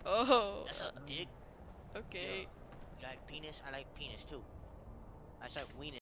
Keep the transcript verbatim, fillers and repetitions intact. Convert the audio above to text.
Oh. That's a dick. Okay. Yeah. You like penis? I like penis too. I like weenus.